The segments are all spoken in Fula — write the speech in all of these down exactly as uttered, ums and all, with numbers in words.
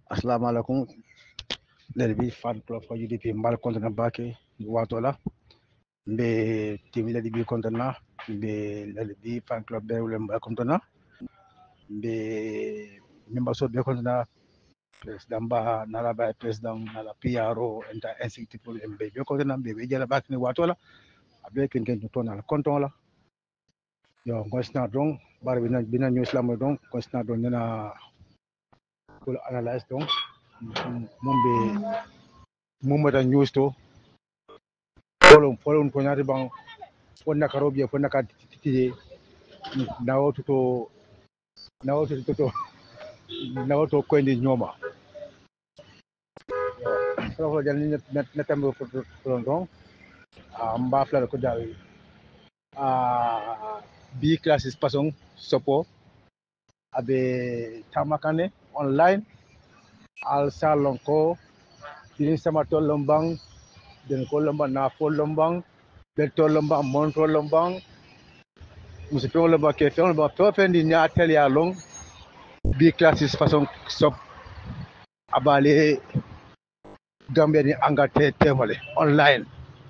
Assalamu alaikum. Lelbi fan club for U D P mbal kontana bake watola. Mbe team lelbi kontana. Mbe lelbi fan club be wule mbal kontana. Mbe member so be kontana. President ba nala ba president nala P R O enta executive mbe be kontana mbe be jala bake ni watola. Abe ken ken to na konton la. Yo constant donc bar bina bina news la mo donc constant donc nena pour analyse donc mumbe mumata news to follow follow ko nyati bang fonna karobie fonna ka titi nawo to nawo to to nawo to ko ndi nyoma so ko jani net netambe ko don don a mba fla ko dal a b classes pasong sopo abe tamakane online al salon ko tin sama to lombang den ko lombang na fo lombang del to lombang mon to lombang musu to lombang ke fe lombang to fe ndi nya tel ya long b classes façon sop abale Gambia ni angate temale online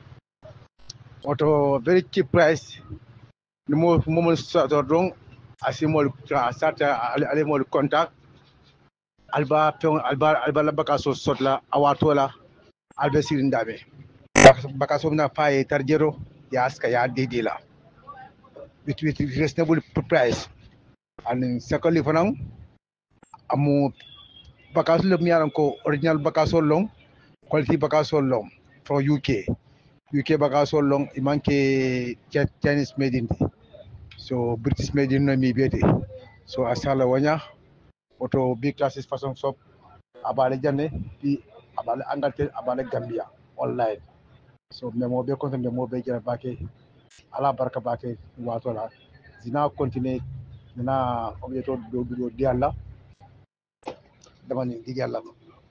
auto very cheap price no mo mo so don asimol sata ale mo contact alba pe alba alba la bakaso sotla awatola albe sirindabe bakaso na paye tarjero ya aska ya dedila with with reasonable price and secondly fanang amu bakaso le mi ko original bakaso long quality bakaso long from U K U K bakaso long it manke Chinese made in so British made in mi bete so asala wanya auto big classes façon shop abale jane pi abale Angleterre abale Gambia online so memo be konta memo be jara bake ala barka bake wato la zina continue na objeto do do di alla dama ni di alla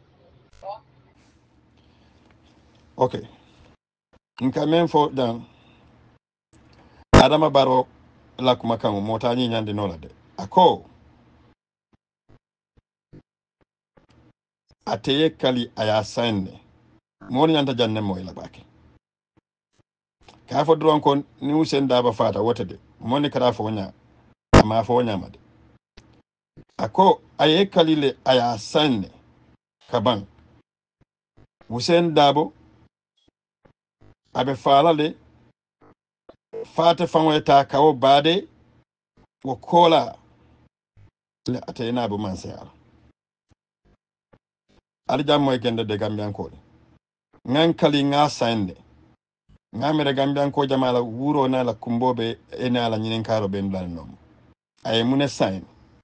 okay nka men fo dan adama baro la kuma kan mota ni nyande nola de ako ateye kali aya sanne moni nyanta janne mo ila bake ka fo dron kon ni usen daba fata wote de moni kara fo nya ma fo nya made ako aye kali le aya sanne kaban usen dabo abe fala le fata fanweta kawo bade wo kola le atena bu mansayal aljam moy gende de gambian ko ngan kali nga sande ngamere gambian ko jamala wuro na la kumbobe ena la nyinen karo ben lan nom ay mune sign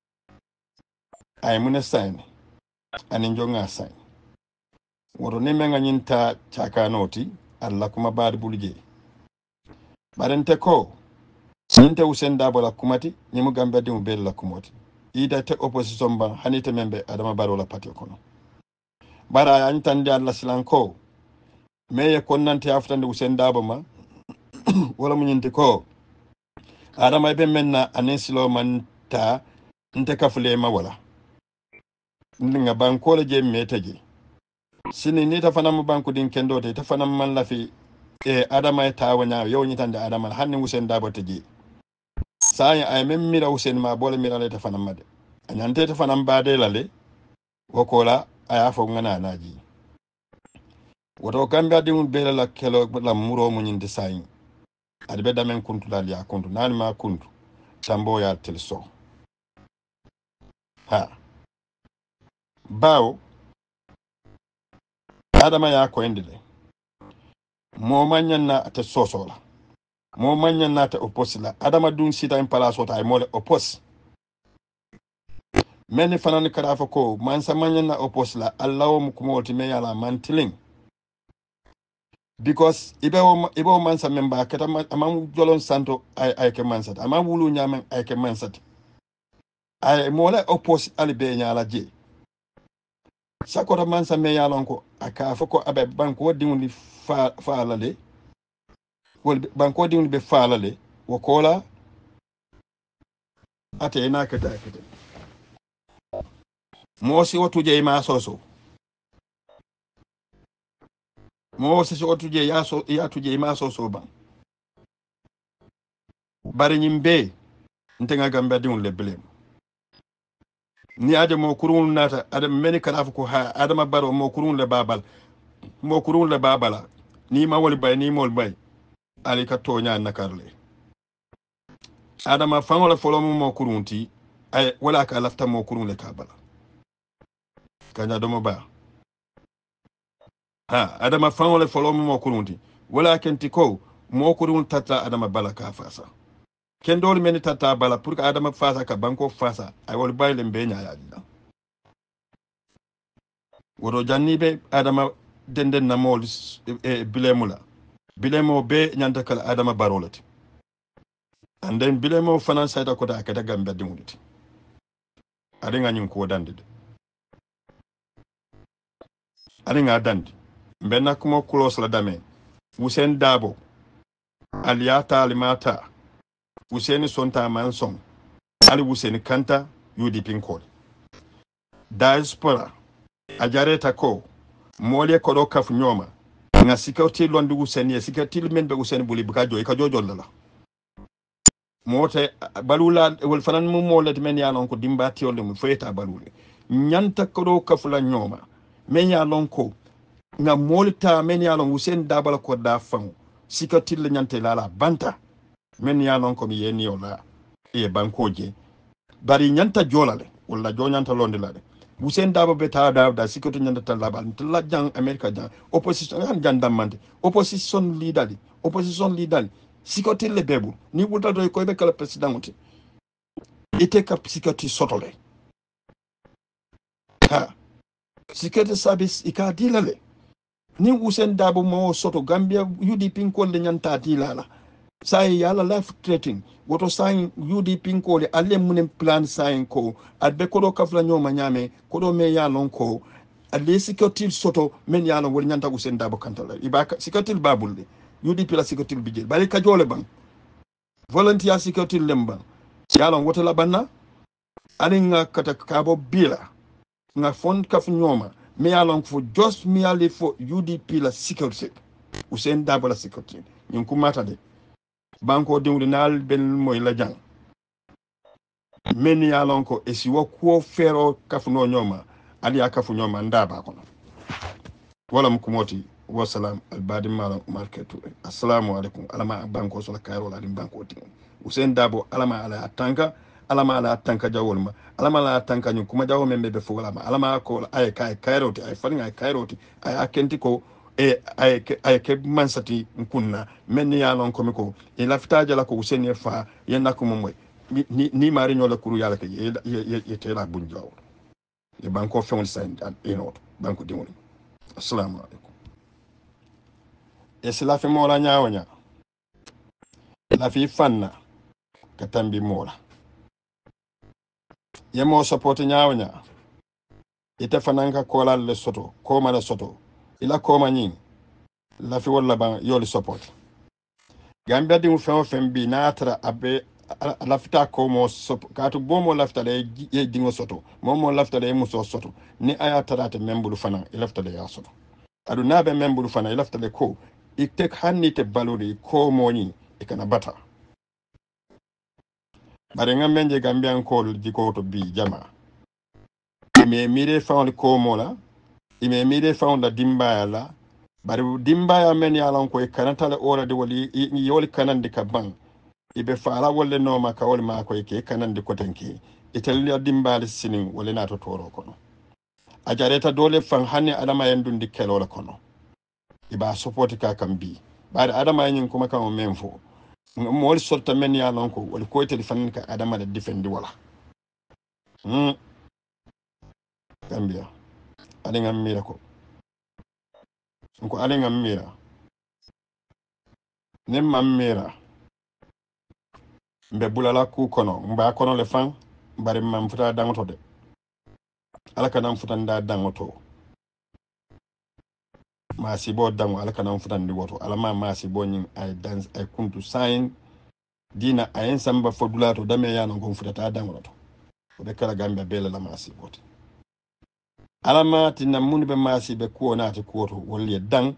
ay mune sign ani njonga sign woro ne menga nyinta chaka noti alla kuma baad bulje barente ko ninte usenda bola kumati nyimu gambia de mbel la kumoti ida te opposition ba hanite membe adama barola pati kono bara ya ntande alla silanko meye konnante aftande usenda ma wala munyinte ko adama be menna anesilo manta nte kafule ma wala ndinga banko le je metaje sini ni ta fanam banko din kendo te ta fanam man lafi e adama ta wanya yo nyitande adama hanni usen dabo teje sai ay mem mira usen ma bole mira le ta fanam made anyante ta fanam bade lale wokola aya fo ngana naji woto kambia din bela la kelo la muro munyinde sai adbe damen kuntu dal ya kuntu nani ma kuntu tambo ya telso ha bawo adama ya ko endile mo manyan na ta sosola mo manyan na ta opos la adama dun sita in pala sota ay mole opos meni fanan karafa ko man sa manyan na opos la allawo mu kuma woti me yala mantiling because ibe o ibe o man sa memba kata amam jolon santo ay ay ke mansat amam wulu nyamen ay ke mansat ay mole opos ali be nyala je sakota man sa me yalon ko aka foko abe banko dingi fa fa la de wol banko dingi be fa la le wokola ate ina kata kata mo si otuje ma soso mo si otuje ya so ya tuje ma soso ban bari nyimbe ntenga gamba diun le blem ni ade mo kurun nata ade meni kala ko ha adama baro mo kurun le babal mo kurun le babala ni ma woli bay ni mol bay ali ka tonya nakarle adama fangola folo mo kurunti ay wala ka lafta mo kurun le kabala kanya domo ba ha adama fangola folo mo kurunti wala kenti ko mo kurun tata adama bala ka fasa ken dol meni tata bala pour que adama fasa ka banko fasa ay wol bay le mbenya ya dina wodo jannibe adama denden na mol e bilemula bilemo be nyanta kala adama barolati and then bilemo fanan sayta ko da ka daga mbeddi muditi ari ngani ko dande ari nga dandi mbenna ko close la dame Hussein Dabo aliyata alimata Hussein Sonta Manson ali Hussein Kanta U D P ko diaspora ajareta ko mole ko do kaf nyoma nga sikati londu Hussein ye sikati men be Hussein buli buka joy ka jojol la mote balula wol fanan mo molet men ya lon ko dimbati wol mo feyta balule nyanta ko do kafula nyoma men ya lon ko nga molta men ya lon Hussein Dabala ko da fan sikati le nyante lala banta men ya lon ko mi yeni ola e bankoje bari nyanta jolale wala jo nyanta londe lade Hussein Dabo beta da da sikati nyanta talabal tala jang America jang opposition han jandamante opposition leader opposition leader sikoti le bebu ni wuta do ko be kala president ite ka sikoti sotole ha sikoti service ika dilale ni Hussein Dabo mo soto Gambia U D P ko le nyanta dilala sai yala life threatening woto sai U D P ko le alle munen plan sai ko adbe ko do kafla nyoma nyame ko do me yalon ko alle sikoti soto men yalon wol nyanta Hussein Dabo kantala ibaka sikoti babulde U D P la sikoti bijel bari ka jole bang volunteer security lemba yalon woto la banna ani nga kata kabo bila nga fond kaf nyoma me yalon fo just me ali fo U D P la security Hussein Dabo la security ñun ku mata de banko diwli nal ben moy la jang men yalon ko e si wo ko fero kaf no nyoma ali akafu nyoma ndaba kono wala mkumoti wa salam albadi mala marketu assalamu alaikum alama banko so la kayro la banko tin Hussein Dabo alama ala atanka alama ala atanka jawolma alama ala atanka nyu kuma jawo membe be fo alama alama ko ay kay kayroti ay fani ay kayroti ay akenti ko e ay ay ke mansati kunna men ya lon ko miko e lafta la ko Hussein fa yenna ko moy ni ni mari nyola kuru yala ke ye tela bunjaw e banko fewon sen e not banko dimoni assalamu alaikum esi lafi mola nyawanya lafi fanna katambi mola yemo support nyawanya ite fananka kola le soto koma le soto ila koma nyin lafi wala ban yoli support Gambia di fen fen bi na atra abe lafita ko mo katu bomo lafita le ye dingo soto momo lafita le muso soto ni aya tarate membulu fanan lafita le ya soto adu nabe membulu fanan lafita le ko itek hanni te balori ko moni e kana bata bare ngam menje Gambian ko diko to bi jama ime mire fawn ko mola ime mire fawn la dimba la bare dimba ya men ya lon ko e kanata le ora de wali yoli kanande ka ban ibe faala wolle no ma ka wol ma ko e ke kanande ko tanki itel dimba le sinin wala na to toro kono ajareta dole fan hanni adama yandundi kelola kono iba support ka kambi bare adama yin kuma kan men fo mo wol sorta men ya lon ko wol ko telefon ka adama da defendi wala hmm Gambia ali ngam mira ko ko ali ngam mira nem mam mira mbe bulala ku kono mba kono le fan bare mam futa dangoto de ala kanam futa nda dangoto ma si bo dango ala kanam futa ndi woto ala ma ma si bo nyin ay dance ay kuntu sign dina ayen samba fodulato dame yana gon futa ta dangoto be kala Gambia bele la ma si bote alamati na mun be masi be ko naati koto wolli dan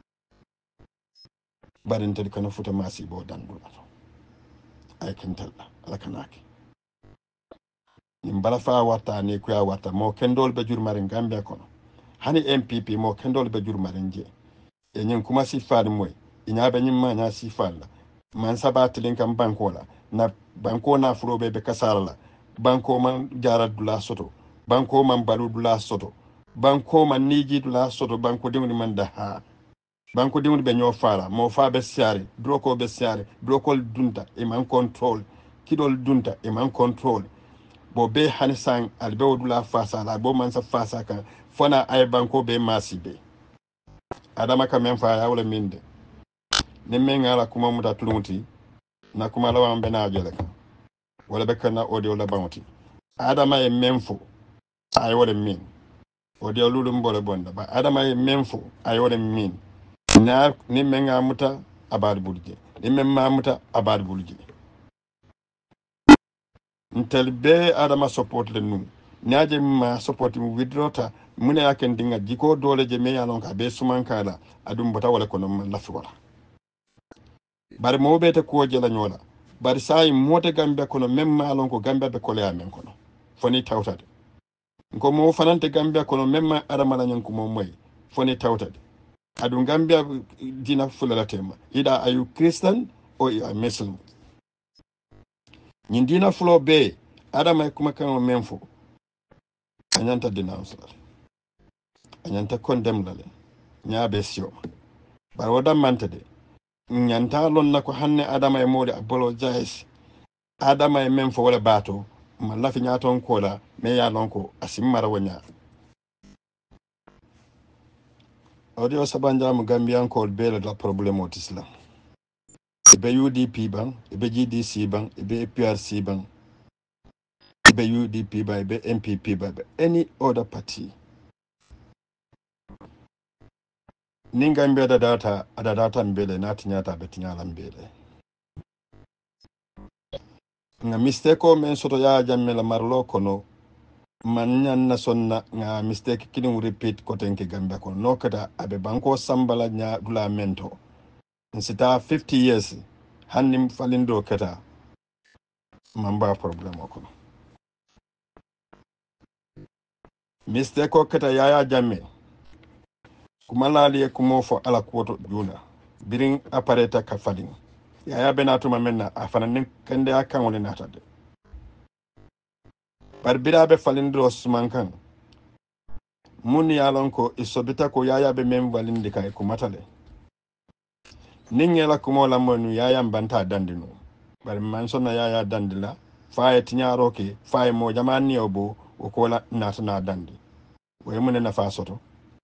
barin tel kana futa masi bo dan do ay kentalla ala kanaki nim bala fa warta ni ko ya warta mo kendol be jurmare Gambia kono hani M P P mo kendol be jurmare nje e nyin kuma si faade moy inya be nyim ma nya si faala man sabati lin kam banko la na banko na furobe be kasara la banko man jara dula soto banko man balu dula soto banko man niji dula soto banko dimni man da ha banko dimni be nyo fala mo fa be siare droko be siare droko dunta e man control kidol dunta e man control bo be hanisan albe dula fasa la bo man sa fasa kan fona ay banko be masibe adama ka men fa ya wala minde ne men ngala kuma muta tulunti na kuma lawa mbe na jele kan wala be kana audio la bawti adama e menfo ay wala min audio lulu mbole bonda ba adama e menfo ay wala min na ni men nga muta abad bulje ni men ma muta abad bulje ntel be adama support le nu naaje ma support mu withdrawta mune yaken dinga jiko dole je me yalon ka be suman kala adum bota wala kono man lafi wala bari mo bete ko je la nyola bari sai mote Gambia kono mem malon ko Gambia be kole amen kono foni tawtade ko mo fanante Gambia kono mem adama la nyan ko mo moy foni tawtade adu Gambia dina fulala tema ida ayu Christian o ya Muslim nyin dina fulo be adama kuma kan memfo anyanta denounce la anyanta condemn la nya be sio bar wada mantade nyanta lon nako hanne adama e modi abolo jais adama e memfo wala bato malla fi nyaton kola me ya lon ko asimmara wonya audio sabanja mu Gambian ko bele la problème otisla be U D P ban be G D C ban be P R C ban be U D P ban be M P P ban any other party ninga mbeda data ada data mbele nati nyata betinyala mbele nga mistake men soto ya jammela marlo kono man nyanna sonna nga mistake kini repeat ko tenke Gambia kono no kada abe banko sambala nya dula mento nsita fifty years hannim falindo kata mamba problem kono mistake ko kata yaya jamme kuma lali kumo fo ala kuoto juna birin apareta ka fadin yaya benatuma menna afanan kende akan woni natade bar birabe falindro suman kan mun yalon ko isobita ko yaya be mem walindi kay ko matale ningela ko mola monu yaya banta dandino bar man sonna yaya dandila faye tinyaro ke faye mo jamani obo o ko la natana dandi way mun na fa soto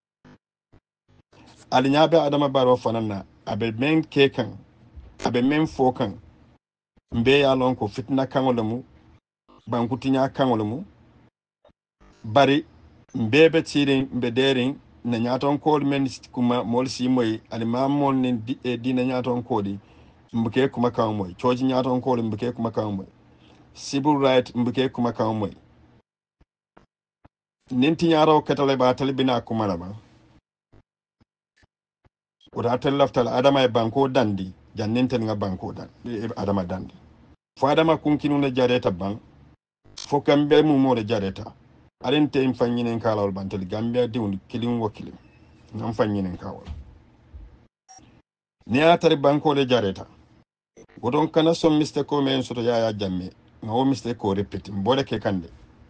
ali nyabe adama baro fanana abe men kekan abe men fokan mbe yalon ko fitna kangolamu bankutinya kangolamu bari mbebe tirin mbe derin na nyaton kol men kuma mol si moy ali mamol ni di, e, di na nyaton kodi mbeke kuma kan moy choji nyaton kol mbeke kuma kan moy civil right mbeke kuma kan moy ninti nyaro ketale ba talibina kuma la ba ora telaftal adama e banko dandi jannenten nga banko dan e adama dandi fo adama kunkinu na jareta ban fo kambe mu mo de jareta alente im fanyinen kalawol bantel Gambia diwni kilin wakilin ngam fanyinen kawol ni atari banko le jareta wodon kana som miste ko men soto yaya jamme ngawo miste ko repeat mbole ke kande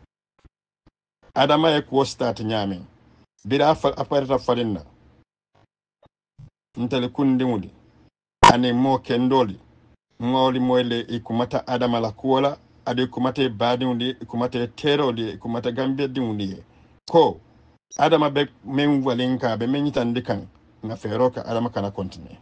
adama e ko start nyame bira fa aparta farinna ntele kundi mudi ane mo kendoli ngoli moyle ikumata adama la kuola ade kumate badiundi ikumate teroli ikumata Gambia diundi ko adama be men walinka be menyitande kan na feroka adama kana continue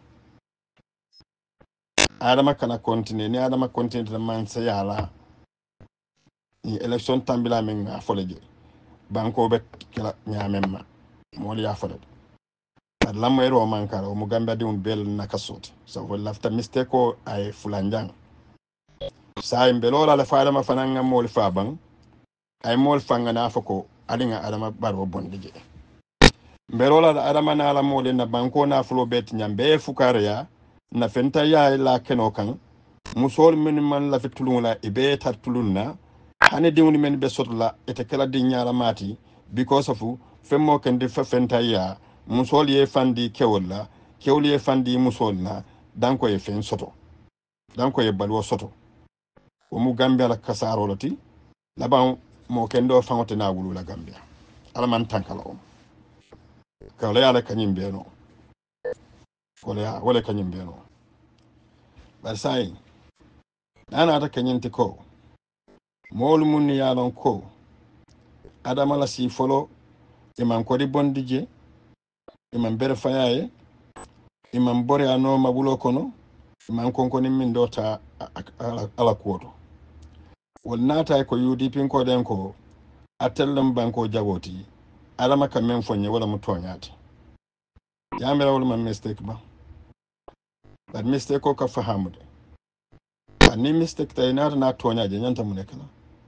adama kana continue ni adama continue man sayala ni election tambila men nga foleje banko be kala nyamemma moli ya folede lamma ero mankara o mo Gambia diun bel nakasoti so ko lafta mistake ko ay fulanjang say belola la faada ma fananga mol faban ay mol fanga na fako alinga adama baro bondije mberola da adama na ala mole na banko na flo bet nyambe fukariya na fenta ya la keno kan musol men man la fitulunga ibe tartulunna hane diwni men be sotla ete kala di nyaala mati because of femmo kan di fa fenta ya musol ye fandi kewla kewli ye fandi musol na danko ye fen soto danko ye balwo soto o mu gambia la kasaro lati laban mo kendo fangote na wulu la gambia ala man tankala o kala yala kanyim beno wala ya wala kanyim beno bar sai ana ta kanyinti ko mol mun yalon ko adama la si folo iman ko di bondije iman bere fayaye iman bore ano mabulo kono iman konko ni min dota ala, ala kuoto wol nata ko U D P ko den ko atellam banko jaboti adama kam men fonye wala mu toñati yamira wala man mistake ba but mistake ko ka fahamude ani mistake tay nata na toñaje nyanta mu nekala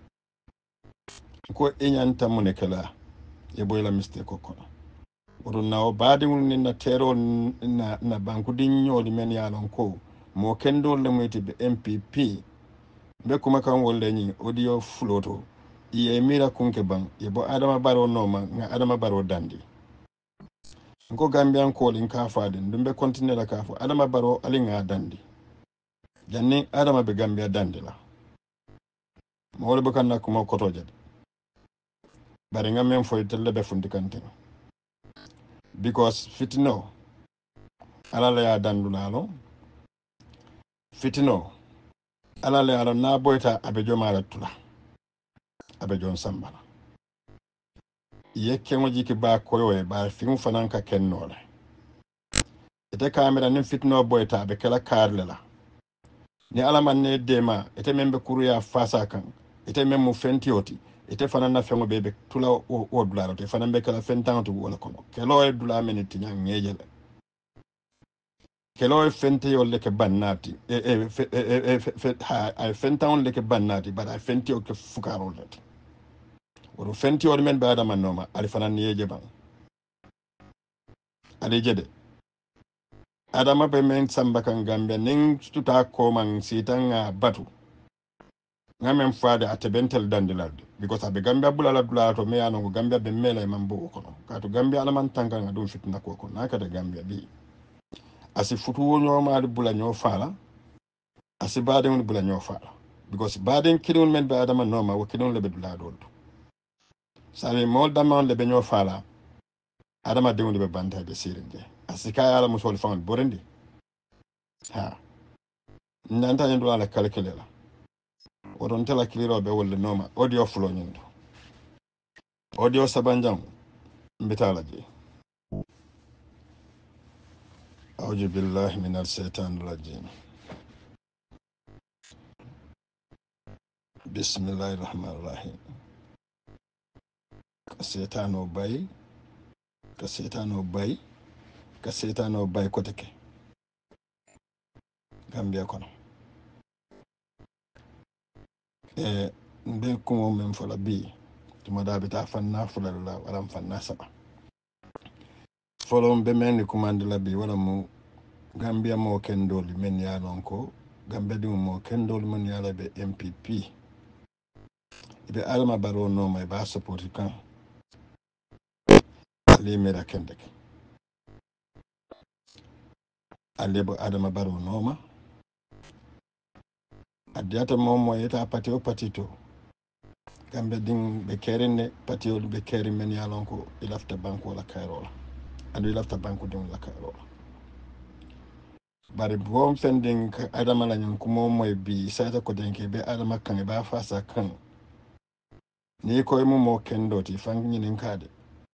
ko e nyanta mu nekala e boyla mistake ko kono wodo nawo baade woni na tero na na banku din nyoli men yalon ko mo kendo le muyti be M P P be kuma kan wolle ni audio floto iye mira kunke bang ye bo adama baro noma nga adama baro dandi ko gambian ko lin ka faden dumbe continue la ka fo adama baro alinga dandi janni adama be gambia dandi la mo wala be kan na kuma koto jade bari nga men fo telle be fundi kante because fitino ala la ya dandu lalo fitino ala la ya na boyta abe jomala tula abe jon sambala yekke mo jiki ba koyo e ba fimu fanan ka kennole ete kamera nin fitno boyta be kala karle la ni ala man ne dema ete membe kuruya fasa kan ete memmu fentioti ete fanan na fengo bebe tula o, o dularo te fanan be kala fentanto wala kono kelo e dula meniti nyang ngejele kelo e fente yo leke bannati e e e e ha ay fentan leke bannati bada fenti o ke fukaro lati wodo fenti o men baada man noma ali fanan yeje ban ali jede adama be men samba kan gambia nin tuta ko man sitanga batu ngamen faade atebentel dandilalde because abe gambia bulala dula to me yano gambia be mele man bo kono kato gambia ala man tanga ngadu fitna ko ko nakata gambia bi asi futu wonyo maade bula nyo fala asi baade won bula nyo fala because baade kidon men be adama noma wo kidon lebe dula do sami mol dama lebe nyo fala adama de won be banta be sirinde asi kay ala musol fon borendi ha nanta ndu ala calculer odon tela kiliro be wolle noma audio flow nyindo audio sabanjam mbitala ji auju billahi minal shaitanir rajim bismillahir rahmanir rahim ka setano bay ka setano bay ka setano bay koteke gambia kono e mbe kumo men fola bi tuma da bita fanna fola la wala fanna saba folom be men commande la bi wala mu gambia mo kendol men ya non ko gambia di mo kendol men ya la be M P P be alma baro no may ba support kan ali mera kendek ali bo adama baro no ma adiata mo mo yeta patio patito gambe din be kerine patio be keri men ya lon ko ilafta banko la kayrola andu ilafta banko din la kayrola bari bom fending adama la nyum ko mo moy bi sata ko denke be adama kan ba fasa kan ni koy mo mo kendoti fang nyinin kade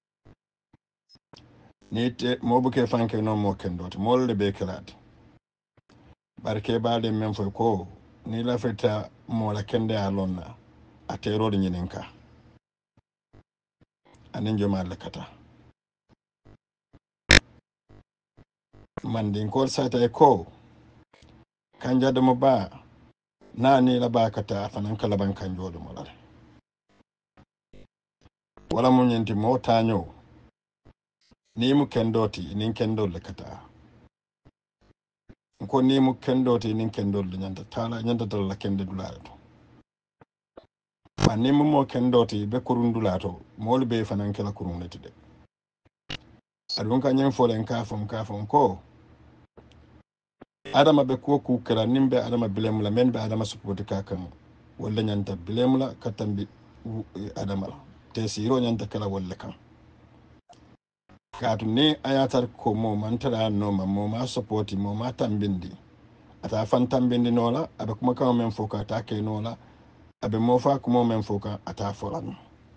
ni te mo buke fanke no mo kendoti mo le be kelade barke baade men fo ko ni la feta mo la kende alonna atero de nyinin ka anen joma le kata man din ko sata e ko kanja de mo ba na ni la ba kata fanan kala ban kanjo de mo la wala mu ñenti mo taño ni mu kendoti nin kendol le kata ko ni mu kendoti nin kendol le ñanta tala ñanta dal la kende dulato ba ni mu mo kendoti be kurundulato mol be fanan kala kurunleti de adun ka ñen folen ka fon ka fon ko adama be ko ku kala nimbe adama bilem la men be adama support ka kan wala ñanta bilem la katambi adama la te siro ñanta kala wala kan kaatu ni ayatar ko mo mantara no ma mo ma support mo ma tambindi ata fan tambindi nola abe kuma kan men foka ta ke nola abe mo fa kuma men foka ata folan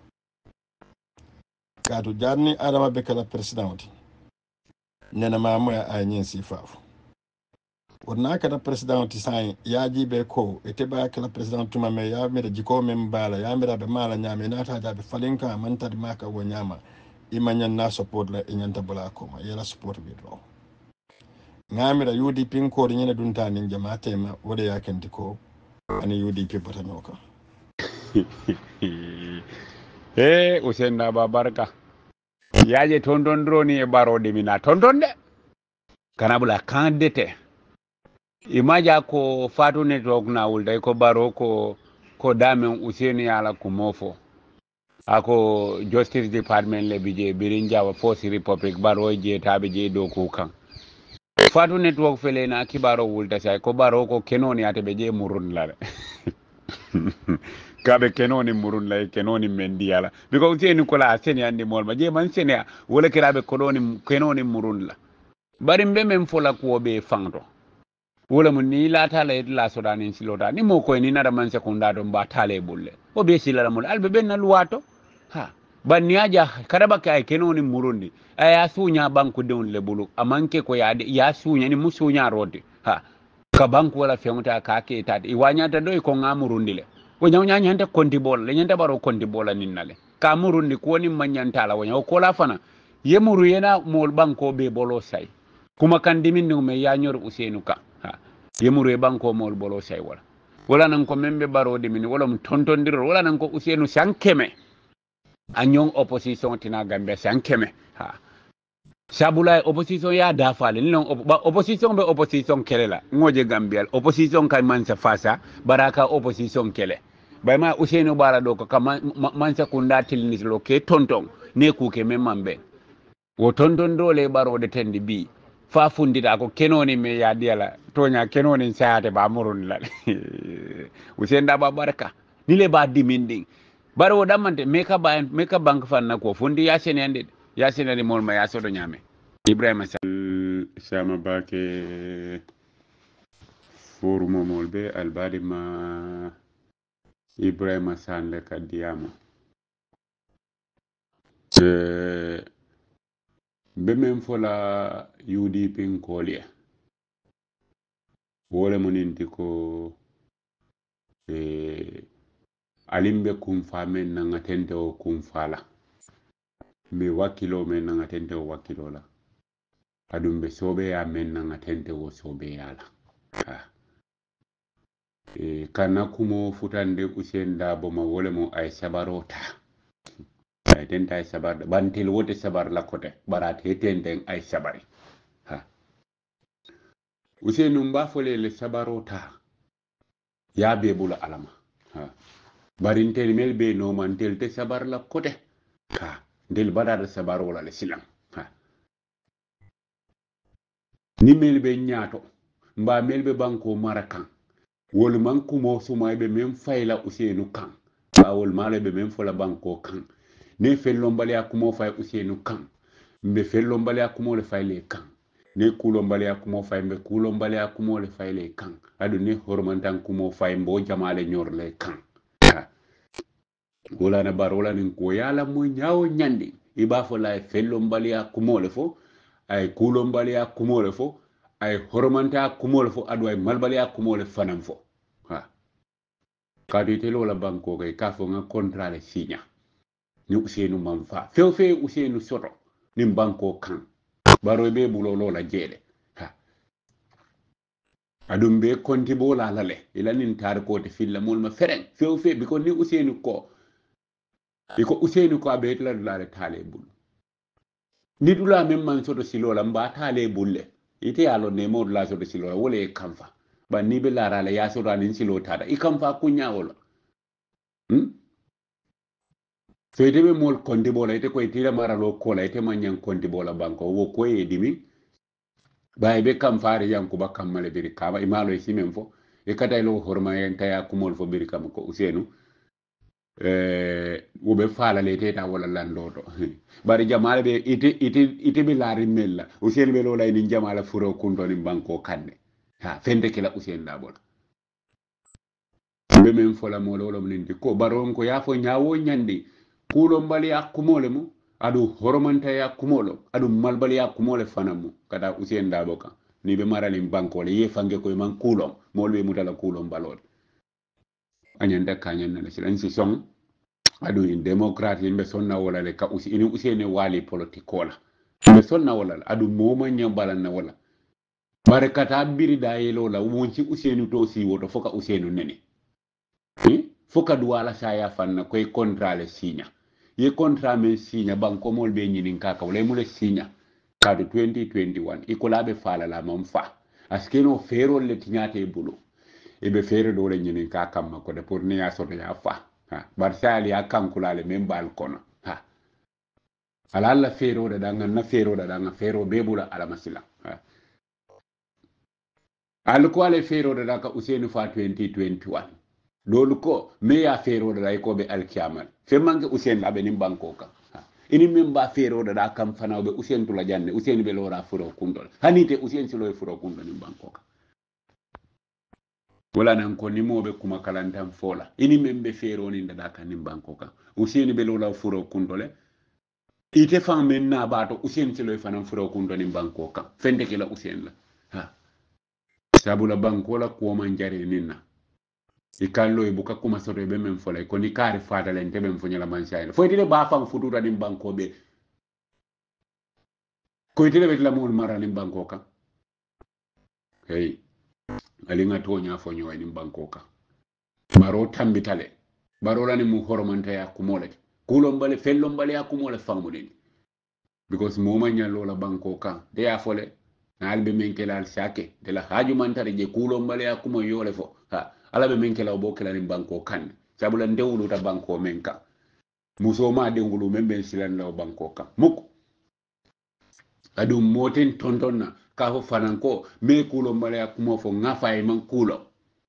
kaatu jarni adama be kala president nena ma mo ay nyin sifafu wonna kada president sai yaji be ko ete ba kala president tuma me ya me jiko men bala ya me be mala nyame nata ja be falinka mantadi maka wo nyama imanyan na support la inyanta bala ko ma yela support bi do ngamira U D P ko nyene dunta nin jamaate ma wode yakenti ko ani U D P batanoka eh Usain Ba barka yaje tonton droni e barode mina tonton de kana bula kandete imaja ko fatu network na wulday ko baro ko ko damen Usain yala ko mofo ako justice department le bije birin jawa force republic baro je tabe je do ko kan fatu network fele na kibaro wulta sai ko baro ko kenoni ate be je murun la kabe kenoni murun la kenoni mendiyala because Usain ko la seni andi molma je man seni wala kirabe ko doni kenoni murun la bari mbe men fola ko be fangto wala mun ni la tala et la sodani silota ni mo ko ni nada man sekunda do mba tale bulle o be silala mul albe ben na luwato ha banni aja kadaba kay kenoni murundi aya sunya banku de le bulu amanke ko ya ya sunya ni musunya rodi ha ka banku wala femuta ka ke tade i wanyata do ko ngamurundi le wo nyanya nyanta konti bol le nyanta baro konti bola ninnale ka murundi ko ni manyanta la wonya ko la fana yemuru yena mol banko be bolo sai kuma kan dimin no me ya nyor Usainu ka ha yemuru e banko mol bolo say wala wala nan ko membe baro de min wala mun tontondir wala nan ko Usainu sankeme anyon opposition tina Gambia sankeme ha sabula opposition ya dafale non opposition be opposition kelela ngoje Gambia opposition kay man sa fasa baraka opposition kele bayma Usainu bara do ko kam man sa kunda tilnis lo ke tonton ne ku ke memambe wo tonton dole baro de tendi bi fa fundita ko kenoni me ya diala tonya kenoni saate ba murun la Usain Ba barka ni le ba diminding baro damante meka ba meka bank fan na ko fundi ya senende ya senende mol ma ya sodo nyame Ibrahima sama bake forum mol be albadi ma Ibrahima Sanle kadiyama euh be men fola U D P nkoliya wole moninti ko e alimbe kumfa men nanga tente o kumfala me wakilo men nanga tente o wakilo la adum be sobe ya men nanga tente o sobe yala ha e kana kumo futande Usain Dabo ma wole mo ay sabarota ay tente ay sabar bantel wote sabar la kote barate tente ay sabari ha Usainu mba fole le sabarota ya be bula alama ha bari tel mel be no man tel te sabar la kote ka del badar sabar wala le silam ha ni mel be nyaato mba mel be banko marakan wol man kumo suma be mem fayla Usainu kan ba wol male be mem fola banko kan ne fellombale akumo fay Usainu kan mbe fellombale akumo le fayle kan ne kulombale akumo fay mbe kulombale akumo le fayle kan adu ne hormantan kumo fay mbo jamale nyorle kan wala na barola nin ko yala mo nyaawo nyandi iba fo lay fellombale akumo le fo ay kulombale akumo le fo ay hormanta akumo le fo adu ay malbale akumo le fanam fo ha kadi telo la banko kay ka fo nga contrat le signa ni Usainu manfa few fe Usainu soto nim banko kan baro be bulo lola jele ha adum be konti bo la lale ila nin tar ko te filla mol ma fereng few fe biko ni Usainu ko iko Useni ko abe la dulale tale bul ni dula même man soto silola mba tale bulle ite yalo ne mo dula soto silola wole kamfa ba ni be lara la ya soto anin silo tada i kamfa kunya wala hmm so ite be mol konti bola ite ko ite mara lo kola ite manyan konti bola banko wo ko e dimi bay be kam faare yanku ba kammale biri kama imalo e simen fo e kata lo horma en taya kumol fo biri kam ko Usenu eh wobe faala le teta wala landoto bari jamaale be ite ite ite be laari mella Usenu be lo lay ni jamaala furo kunto ni banko kanne ha fende kila Usenu da bola be men fola mo lo min di ko baron ko ya fo nyaawo nyandi kulo mbali akumole mu adu horomanta ya kumolo adu malbali ya kumole fanamu kada Usenu da boka ni be marali banko le ye fange ko man kulom molbe mutala kulom balol anyanda kanyen na silan si song adu in democrat yimbe sonna wala le ka usi ini Usenu wali politikola be sonna wala adu moma nyambala na wala barakata biri da yelo la wonci Usenu to si woto foka Usenu nene hmm? foka duwala saya fanna koy contrat le signa ye contrat men signa banko mol be nyinin kaka wala mule signa kadu twenty twenty-one ikolabe fala la mamfa askeno fero le tinyate bulu ebe fere do le nyinin ka kamma ko de pour ni ya soto ya fa ha barsali ya kankulale men bal kono ha alalla fero da danga na fero da danga fero bebula ala masila ha al ko ale fero da danga Usenu fa twenty twenty-one dolu ko me ya fero da ko be alkiamal fe manke Usenu labe nim banko ka ini memba fero da kam fana be Usenu tula janne Usenu be lora furo kundol hanite Usenu silo furo kundol nim banko ka wala nan ko ni mobe kuma kalantan fola ini membe fero ni da kan nim banko ka Usenu be lora furo kundole ite fan men na bato Usenu silo fana furo kundol nim banko ka fende kila Usenu la ha sabula banko la ko man jare ninna ikallo e buka kuma soto be men fola ko ni kare fata len tebe mfo nyala man sayla fo itile ba fam futura nim banko be ko itile be la mon mara nim banko ka hey alinga to nya fo nyoy nim banko ka maro tambitale baro la ni mu horomanta ya kumole kulo mbale fello mbale ya kumole famudin because moma nyallo la banko ka de ya fole na albe men kelal sake de la haju mantare je kulo mbale ya kumo yole fo ha ala be men kela bo kela nim banko kan sabula ndewulu ta banko men ka muso ma dengulu men ben silan law banko ka muk adu moten tontonna ka fo fananko me kulo mbale ya kumo fo ngafa e man kulo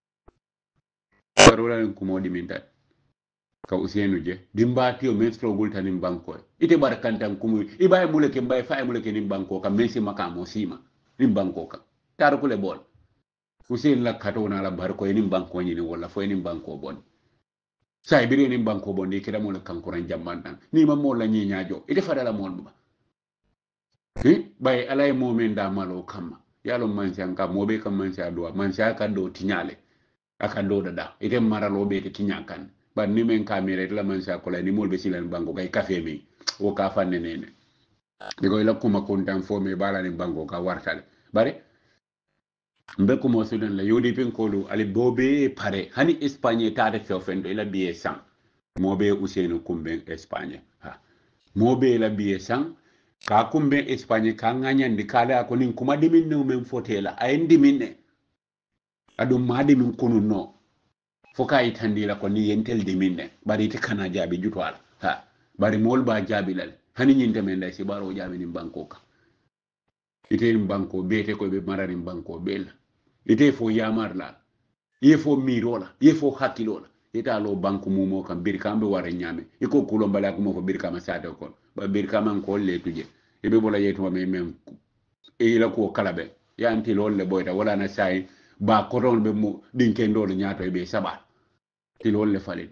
parola en kumo diminta ka Usenu je dimbatio men strogul tanim banko ite barakantan kumu ibaye muleke mbaye faye muleke nim banko ka mensi makamo sima nim banko ka tar kule bol Usenu la katona la barko nim banko nyini wala fo nim banko bon say biri nim banko bon ni kida mo la kankuran jamman ni ma mo la nyi nyaajo ite fadala mol ba hi bay alay momen da malo kama yalo mansian ka mobe kam mansia do mansia ka do tinyale aka do dada ite maralo be te tinyakan ba ni men kamera la mansia ko la ni mol be silan banko kay cafe mi o ka fanne nene digo ila kuma kontan fo me bala ni banko ka wartale bare mbe ko mo sudan la yodi pen kolu ali bobe pare hani Espagne tade fe ofendo ila biye sang mobe Usenu kumbe Espagne ha mobe la biye sang ka kumbe Espagne ka nganyandi kala ko nin kuma dimin no men fotela ay diminne adu madi min kunu no foka itandila ko ni yentel diminne bari te kana jabi jutwala ha bari mol ba jabi lal hani nyinte men dai si baro jabi ni banko ka ite ni banko bete ko be marani banko bel ite fo yamar la ye fo mirola ye fo hakilola ita lo banko mumo kam bir kambe wara nyame iko kulo mbala ko mo fo bir kama sade ko ba bir kama ko le tuje ibe bola yeto me mem e la ko kalabe ya anti lol le boyta wala na say ba koron be mu dinke ndol nyaato be saba ti lol le falen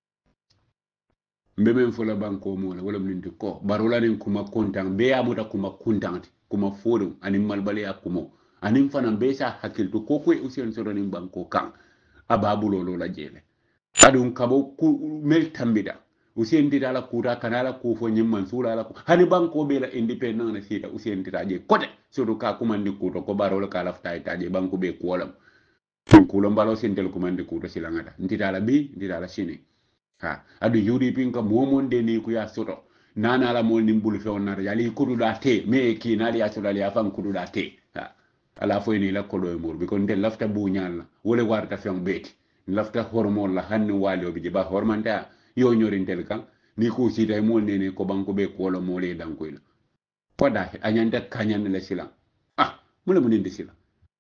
mbe men fo la banko mo la wala min ko barola nin kuma kontan be amuta kuma kontanti kuma fodo anim malbali akumo anim fana be sa hakilto ko ko Usenu sodo nin banko kan ababulo lo la jele adun kabo ku mel tambida Usenu dida la kuta kanala ku fo nyim mansura la hani banko be la independent na sita Usenu dida je kote sodo ka kumandi kuto ko barola ka lafta itaje banko be ko wala kulo mbalo sentel kumandi kuto silangata ndida la bi ndida la sini ha adu U D P ka momon de ni ku ya soto nana la mol nim bulu fe on na yali kudu da te me ki na ya soto ya fam kudu da te ha ala fo ni la ko do mur bi ko ndel lafta bu nyal wala warta fe on beti lafta hormon la hanni wali obi jiba hormanta yo nyorintel kan ni ko si tay mol nene ko banko be ko la mole dan ko ila poda anyanda kanyan le sila ah mule muninde sila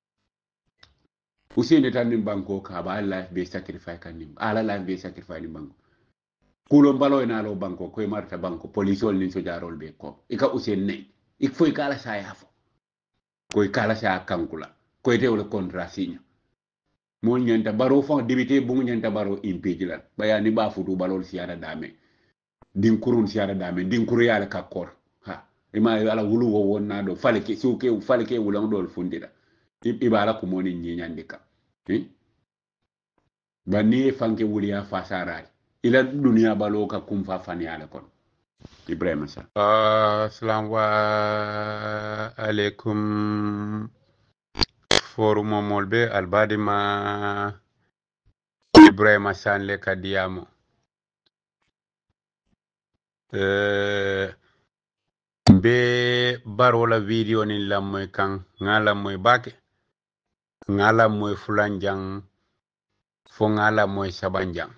usinde tan nim banko ka ba life be sacrifice kan nim ala life be sacrifice nim banko kulo mbalo ina lo banko ko marta banko police ol ni so jarol be ko ika usen ne ik foi kala sa yafo ko kala sa kankula ko te wala contrat signa mo nyanta baro fon débité bu nyanta baro impeach la baya ni ba futu balol siara dame din kurun siara dame din kuru yala kakor ha ima ala wulu wo wonna do falke suke falke wulang dol fundira ibala ko moni nyanyandika eh bani fanke wuliya fasara ila dunia balo ka kumfa fani ala kon ibrahima sa assalamu alaikum forum molbe albadima ibrahima sanle kadiyamo euh be barola video ni lamoy kan ngala moy bake ngala moy fulanjang fo ngala moy sabanjang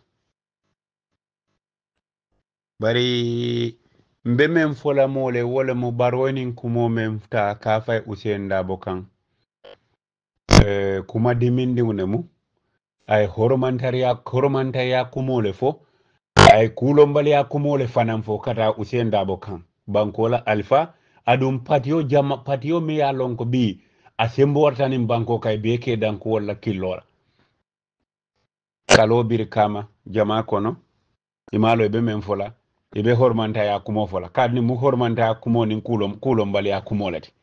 bari mbe men fola mole wala mo baroni kumo men ta ka fay usenda bokan eh kuma dimindi unemu ay horomantariya horomantariya kumole fo ay kulombali ya kumole fanan fo kata usenda bokan bankola alpha adum patio jama patio mi ya lonko bi asembo wartani banko kay beke danko wala kilora kalo bir kama jama kono imalo be men fola ibe hormanta ya kumo fola kadni mu hormanta ya kumo nin kulom kulom bali ya kumolati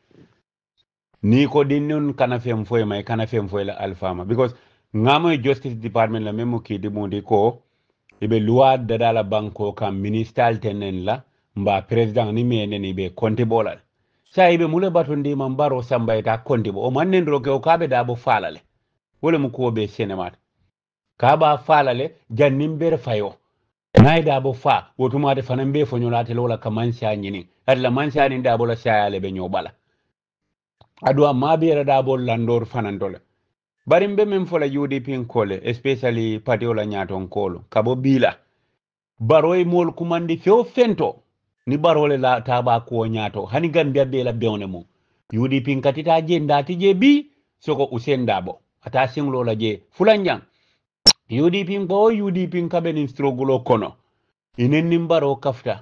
ni ko dinnon kana fem foy may kana fem foy la alfama because ngamo justice department la memo ki di mondi ko ibe loi de la banko kam ministerial tenen la mba president ni menen ibe konti bolal sa ibe mule batondi man baro sambayta konti bo o mannen roke o kabe da bo falale wala mu ko be senemat kaba falale jannim ber fayo naida bo fa wotuma de fanan be fonyolate lola kamansa nyini adla mansa ni da bola sayale be nyobala adu amma be da bol landor fanan dole bari mbe men fola U D P kole especially patiola nyaton kolo kabo bila baroy mol kumandi feo fento ni barole la taba ko nyato hani gambia be la bewne mo U D P katita je ndati je bi soko usenda bo ata singlo la je fulanjang U D P bo U D P kabe ni struggle kono inen nimbaro kafta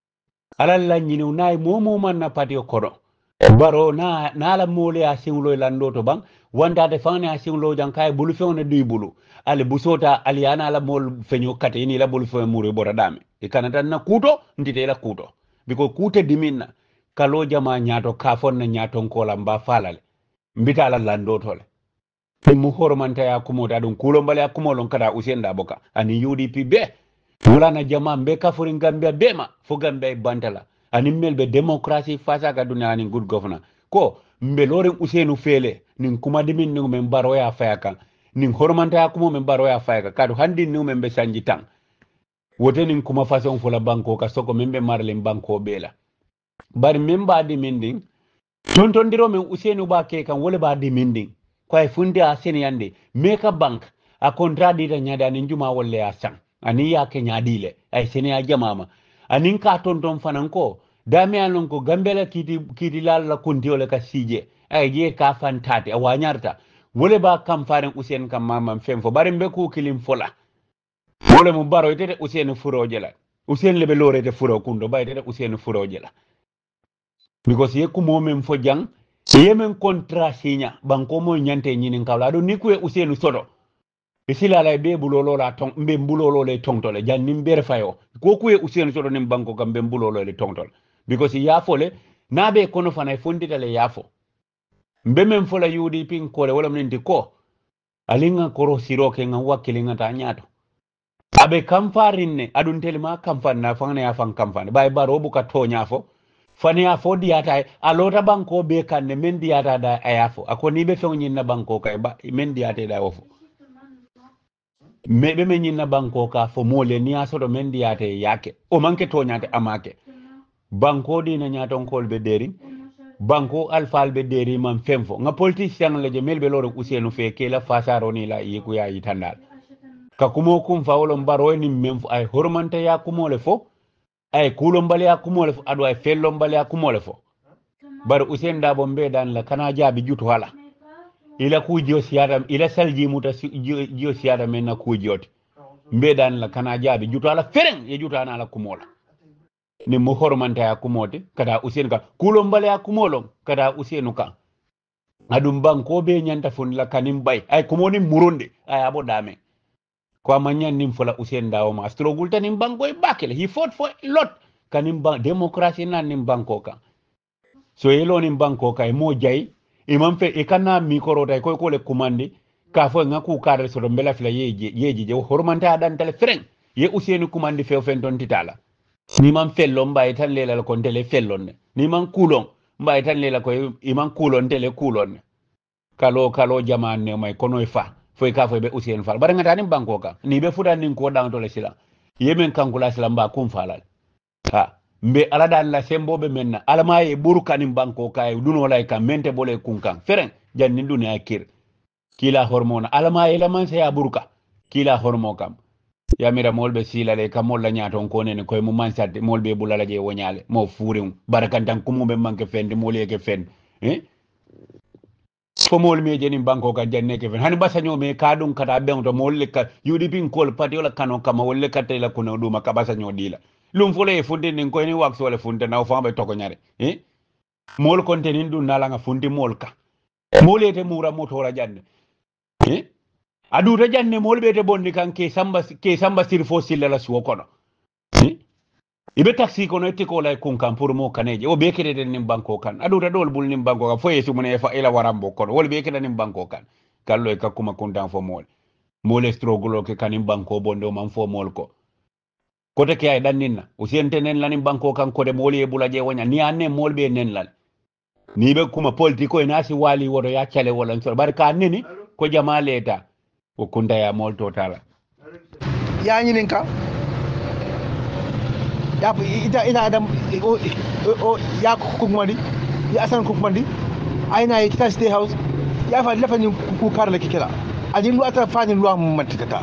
alalla nyini unai momo man na patio kono baro na na la mole a singlo lando to bang wanda de fane a singlo jang kay bulu fewne duy bulu ale busota aliana la mol feño kate ni la bulu fe muri bora dame e kanata na kuto ndite la kuto biko kute diminna kalo jama nyato ka fonna nyato ko la mba falale mbita la lando tole mu hormanta ya kumoda dum kulo mbale akumo lon kada usenda boka ani U D P be wala na jama mbe kafurin gambia bema fo gambia bantala ani melbe demokrasi fasa ka dunya ni good governor ko mbe loren usenu fele nin kuma dimin ni men baro ya fayaka nin hormanta ya kuma men baro ya fayaka kadu handi ni men be sanji tan wote nin kuma façon fo la banko ka soko men be marlen banko bela bari men ba dimin din tonton diro men usenu ba ke kan wala ba dimin din ko ay fundi a sen yande meka bank a contrat dita nyada ni juma wolle ya sang ani ya ke nyadile ay sen ya jamama anin ka tonton fanan ko dami anon ko gambela kiti kiti lalla kunti ole ka sije ay je ka fantate a wanyarta wole ba kam faren usen kam mamam fem fo bari mbe ku kilim fola wole mu baro tete usen furoje la usen lebe lorete furo kundo bay tete usen furoje la because ye ku momem fo jang yemen contrat signa banko mo nyante nyinin kawla do nikwe usen sodo isila la be bulolo la tong mbe bulolo le tongtole jannim ber fayo ko kuye usen sodo nim banko kam be bulolo le tongtole because yafo le nabe kono fana fondita le yafo mbe men fola U D P ko le wala min ko alinga koro siroke nga wakilinga ta nyato abe kamfarin ne adun telma kamfan na fanga ya fan kamfan bay baro buka to nyafo fani afo diata alota banko be kan ne men diata da ayafo akoni be fewnyin na banko kay ba men diata da wofo me be men na banko ka fo mole ni asodo men diate yake o manke to nyate amake banko di na nyaton kol be deri banko alfal be deri man femfo nga politicien le je melbe loro usenu fe ke la fasaro ni la yiku ya yitandal ka kumo kum fawlo mbaro ni memfo ay hormante ya kumole fo ay kulom bale ya kumole fo adu ay fellom bale ya kumole fo bar usen da bombe dan la kana jabi jutu wala ila ku jio siada ila salji muta jio siada men na ku joti mbedan la kana jabi jutu ala fereng ye jutu ana la kumola ni mo hormanta ya kumote kada usen ka kulom bale ya kumolo kada usenu ka adum banko be nyanta fun la kanim bay ay kumoni muronde ay abo dame kwa manyan nim fola usen dawo ma struggle tanim banko e bakele he fought for a lot kanim ban democracy na nim banko ka so yelo nim banko ka e mo jay imam fe e kana mikoro tay koy ko le commande ka fo nga ku kadre so do mbela fila yeji yeji je hormanta dan tele freng ye useni commande fe fen ton titala ni man fello mbay tan lela ko tele fellon ni man kulon mbay tan lela ko imam kulon tele kulon kalo kalo jamane may kono fa fo ka fo be useni fal bara ngata nim banko ka ni be fudan nin ko dan to le sila yemen kankula sila mba kum falal ha mbe ala dan la sembobe menna alama e burukanim banko kay duno lay kam mente bole kunkan feren janni dunya kir kila hormona alama e laman se ya buruka kila hormo kam ya mira molbe sila le kam molla nyaton ko nene koy mu mansade molbe bulala je wonyale mo furim barakantan kumumbe manke fendi mole ke fen eh fo mol me jeni banko ka janne ke fen hani basanyo me kadum kata bento molle ka udp kol pati wala kano kama wolle katela kuno duma ka basanyo dila lum fole e funde nin ko ni wax wala funde naw fambe toko nyare eh mol kontenin dun nala nga fundi mol ka molete mura motora janne eh adu ta janne mol bete bondi kan ke samba ke samba sir fo silla la suwo kono eh ibe taxi kono etti ko lay kun kan pour mo kaneje o be kede nin banko kan adu ta dol bul nin banko ka fo yesu mun e fa ila warambo kono wol be kede nin banko kan kallo e ka kuma kuntan fo mol mol strogolo ke kanin banko bondo man fo mol ko kote ke ay daninna usente nen lanin banko kan ko de moli e bulaje wonya ni anne molbe nen lan ni be kuma politiko e nasi wali wodo ya chale wala so barka neni ko jama leta o kunda ya mol totala ya nyinin ka ya ida ida adam o o ya ko ngwadi ya asan ko ngwadi ayna yi ta stay house ya fa lafa ni ku karla kikira ajin lu ata fani lu am matata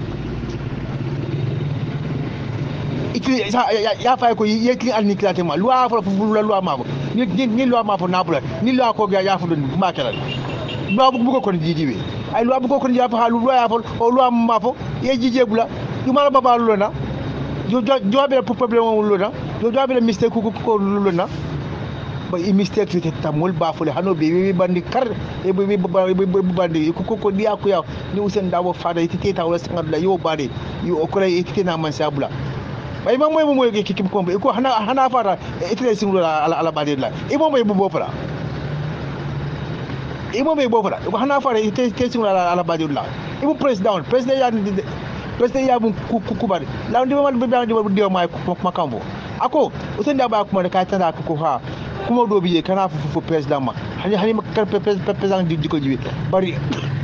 ya fay ko yekli al niklate ma loi fo fu la loi ma ni ni loi ma fo nabula ni loi ko ga ya fo don ma kala loi bu ko ko jijibe ay loi bu ko ko ya fa loi ya fo o loi ma fo ye jije bula du mala baba lu na jo jo be problème lu na jo jo be mistake ko ko lu na ba i mistake te tamul ba fo le hano be be bandi kar e be be bandi ko ko dia ko ya ni usen dawo fada ite ta wala sanga la yo bade yo ko lay ite na man sabula bay ma moy mo moy ki kim kombe ko hana hana fara itre singul ala ala badilla e mo moy bu bofra e mo moy bofra ko hana fara itre singul ala ala badilla e mo president president ya president ya bu ku ku bari la ndi ma be be di ma ma kambo ako o sen da ba ko ma ka tanda ko ha kuma do biye kana fu fu president ma hani hani ma kar president di ko jibi bari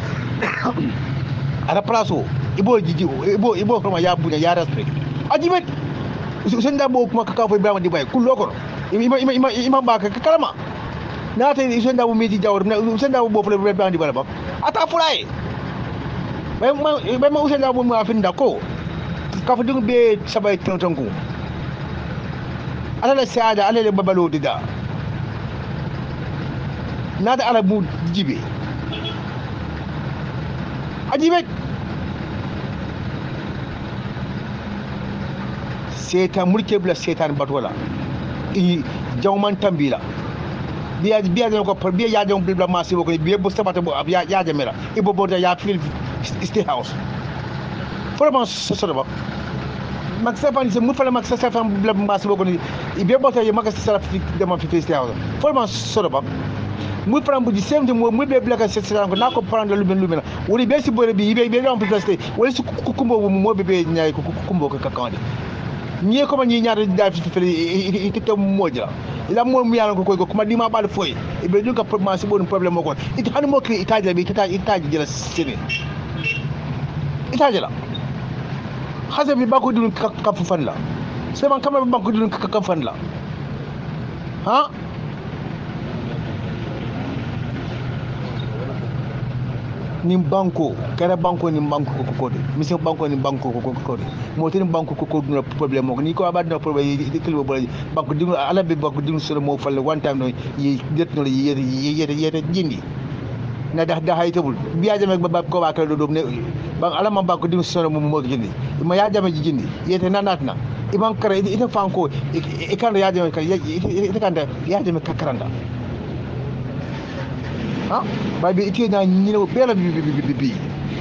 ala plaso ibo jiji ibo ibo ko ma ya bunya ya respect ajibe sen da bo kuma ka fa Ibrahima di bay kullo ko ima ima ima ima ba ka kalama na tay sen da bo meti jawr sen da bo fle Ibrahima di bala ba ata fulay bay ma bay ma sen da bo ma fin da ko ka fa dung be sabay tontonku ala la saada ala le babalo dida na da ala bu jibe ajibe setan mulke bla setan batola i jawman tambila biya biya ko biya ya jawm bla masi ko biya bo sabata bo ya ya jamera ibo bo ya fil stay house vraiment so so ba mak safan se mu fala mak safan bla masi ko ni ibe bo tay mak safan de ma fil stay house vraiment so ba mu pram bu di semde mu mu be bla ka setan ko nako prendre lu ben lu ben woni be si bore bi ibe be on fil stay woni su kumbo mo be be nyaay ko kumbo ko kakande ni ko ma ni ñaar da fi fele ite moja ila mo mu yalla ko ko kuma di ma bal foy e be ñu ka problème ci bon problème ko it han mo kri itaje be itaje itaje jela sene itaje la xase bi banko dinu ka fan la Souleymane Camara banko dinu ka fan la ah ni banko kera banko ni banko ko ko de mission banko ni banko ko ko de mo tin banko ko ko duna problème mo ni ko abadna problème yi kilo bo banko dinu ala be banko dinu solo mo fal one time no yi det no yi yi yi jindi na da da haytabul biya jame ba ko ba ka do ne ban ala man banko dinu solo mo mo jindi ma ya jame jindi yete nanatna iban kare ita fanko e kan ya jame kan ita kan da ya jame kakaranda ha ba bi ite na nyino bela bi bi bi bi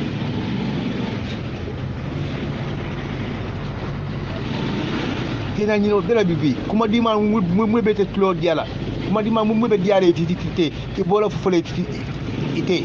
ite na nyino bela bi bi kuma di ma mu bete tulo diala kuma di ma mu be diare ti ti ti ti bola fofole ti ite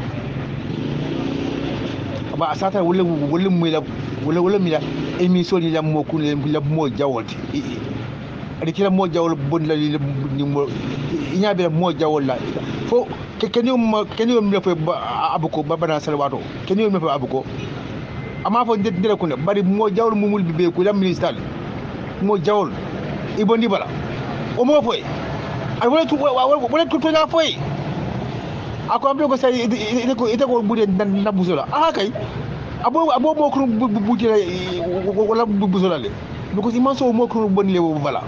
ba asata wala wala mu la wala wala mi la émission ni la mo ku la mo jawolti adi kila mo jawol bon la ni mo inya be mo jawol la fo keni mo keni mo me fa abuko babana salwato keni mo me fa abuko ama fo ndere ko ne bari mo jawol mumul bi be ko la ministre mo jawol ibondi bala o mo foy ay wala tu wala tu to na foy ako ambe ko say ite ko ite ko bude na busula ah kay abo abo mo ko buti wala busula le because iman so mo ko bon le bala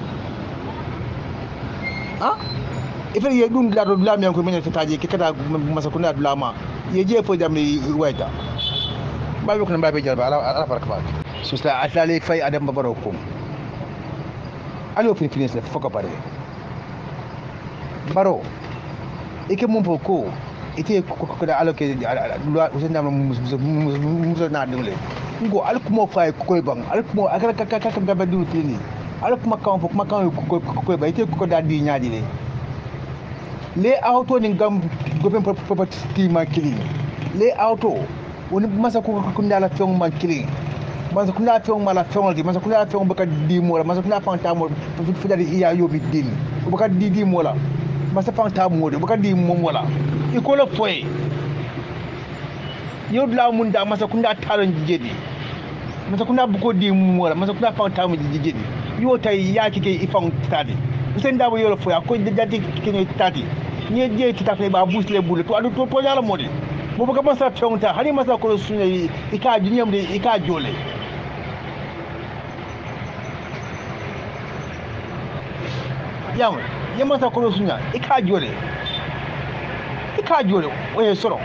ah ife ye dum la do la mi ko men taji ke kada masakuna lama ye je fo jamni wayta babe ko babe jarba ala ala baraka ba susla atale fay adam babaro ko alo fin finish la foko pare baro ike mum ko ite ko ko da aloke loi usen na muso na dum le ngo alkumo fay ko bang alkumo akara ka ka ka ba dum fini alkuma kan fo kuma kan ko ko ba ite ko da di nyaadi le le auto ni gam gopen property ma kili le auto woni masa ko ko ndala fiong ma kili masa ko ndala fiong mala fiong di masa ko ndala fiong baka di mo la masa ko ndala fanta mo fu dali iya yobi din baka di di mo la masa fanta mo de baka di mo mo la iko la foy yow la mun da masa ko ndala talon jedi masa ko ndala buko di mo la masa ko ndala fanta mo jedi yo tay ya kike ifang tadi usen da bo yo la foy ko jati kene tadi ni je kita fe ba busle bule to adu to to yala modi bo ba masa tonta hani masa ko sunne ika dunyam de ika jole yawo ye masa ko sunna ika jole ika jole o soro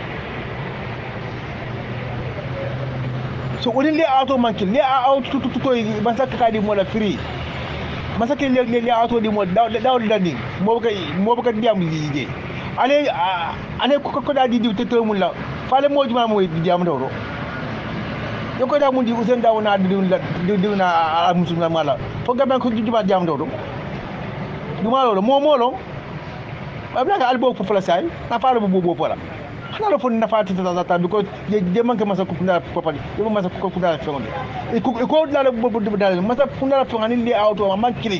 so woni le auto manki le auto to to masa ka di mo la free masa ke le le auto di mo daw daw dandi mo ka mo ka diam yije ale ale ko ko da di di te to mun la fale mo juma mo di diam dawro yo ko da mun di usen daw na di la di na musulma mala fo gaban ko juma diam dawro duma lo mo mo lo abla ka albo fo fala sai na falo bo bo fala xana lo fo na fati ta ta because je man ka masa ko na ko pali yo masa ko ko da fonde e ko ko la bo bo dal masa ko na fo ngani li auto man killing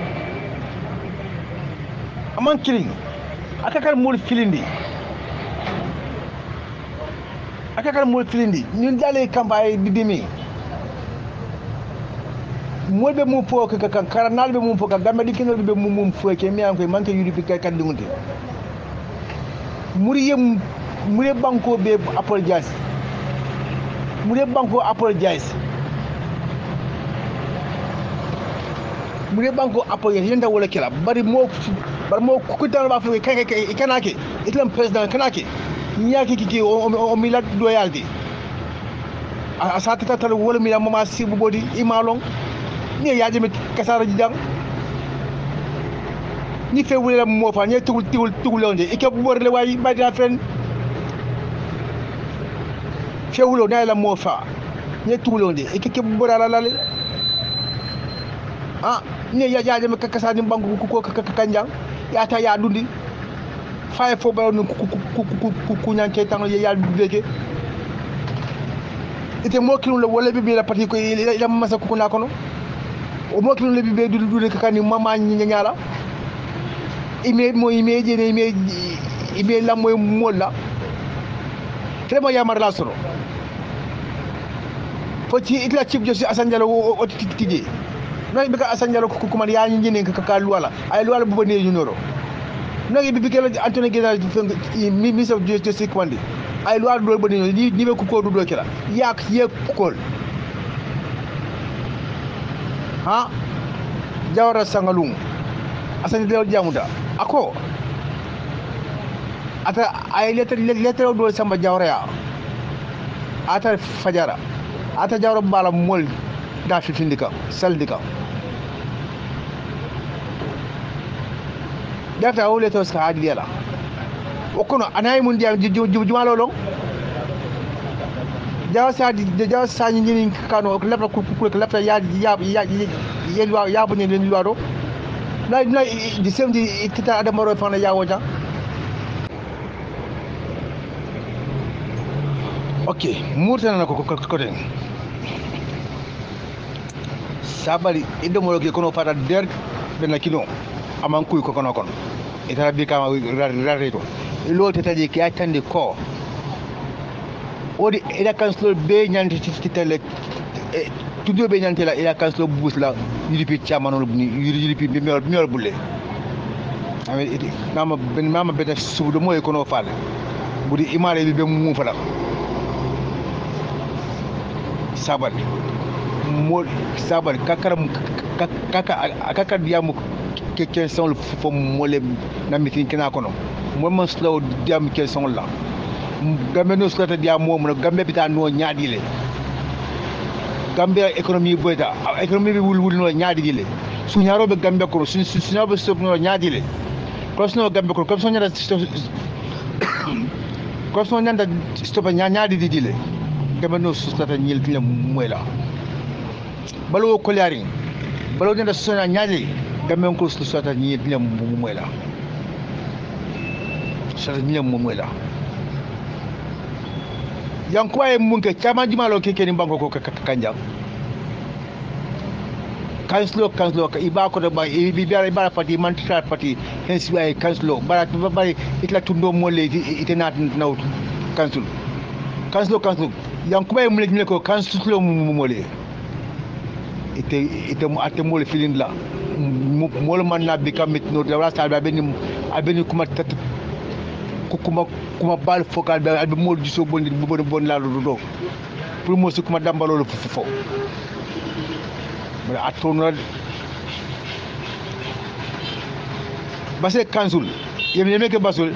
man killing akakal mul filindi akakal mul filindi ñun dalé campagne di demi mo be mu fo ka kan karanal be mu fo ka gambe di kino be mu mu fo ke mi an ko man ka yuri fi kan dungunte muriyem mure banko be apologize mure banko apologize mure banko apologize yenda wala kila bari mo bari mo ku tan ba fo kay kay kanake islam president kanake nyaki kiki o mi la doyaldi asata tatal wala mi la mama sibu bodi imalong ni yaaje mi kasara jidang ni fe wala mo fa ni tugul tugul tugulonde e ke borle way badina fen fe wulo na la mo fa ni tugulonde e ke borala la ah ni yaaje mi kasara ni bangu ko ko kanjang ya ta ya dundi fay fo ba no ku ku ku nyanke tan ya dudeke ite mo kilun la wala bibi la pati ko ila masa ku na kono o mo kilun la bibi dudu dudu ka ni mama nyala ime mo ime je ne ime ime la moy molla tremo yamar la soro foti itla chief justice Assane Diallo o tiji no be ka Assane Diallo ko kuma ya nyini ka ka luwala ay luwala bu bane ñu noro no be kelo Anthony General minister of justice kwandi ay luwala do bane ni ni be ko ko do kala yak ye ko ha Jawara Sangalung Assane Diallo jamuda ako ata ay letter letter do Samba Jawara ya ata fajara ata Jawara bala mol da fi findika saldika data o letter ska hadi yala okono anay mun diam jumalo long Jawa sa di Jawa sa nyini kano lepa ku ku lepa ya ya ya ya lwa ya bunye len lwa do na na di sem di tita adamaro fana ya woja ok murtana na ko ko ko den sabali idemo ke kono fata der ben kino aman kuy ko kono kon itara bi kama rarreto ilo tataje ki atande ko odi ila kanslo be nyanti titale tudo be nyanti la ila kanslo busla yilipi chamano ni yilipi be meol meol bulle ame mama ben mama be subudo moy kono fal budi imare bi be mu fala sabal mo sabal kakara kaka kaka diamu ke question fo mole na mitin kina kono mo man slow diam question la gambe no slata dia mom no gambe bita no nyaadile gambe economy boyta economy bi wul wul no nyaadile su ñaaro be gambe ko su su ñaaro stop no nyaadile ko no gambe ko comme so ñada ko so ñanda stop nyaadi dile gambe no slata ñil fi moyla balo ko liari balo ñanda so nyaadi gambe ko slata ñil fi moyla sa ñil moyla yankuwa e munke chama jumalo keke ni bango ko kanja kanslo kanslo iba ko ba ibi biara bara pati mantra pati hensi ay kanslo bara bara itla tundo mole itenat naw kanslo kanslo kanslo yankuwa e munke ko kanslo mole ite ite mo ate mole filin la mole man na bikamit no da sa ba beni abeni kuma kuma kuma bal focal be albe mo giso bondi bo bon la do do pour mo su kuma dambalo lo fofo mais atono basé kansul yemi yemi ke basul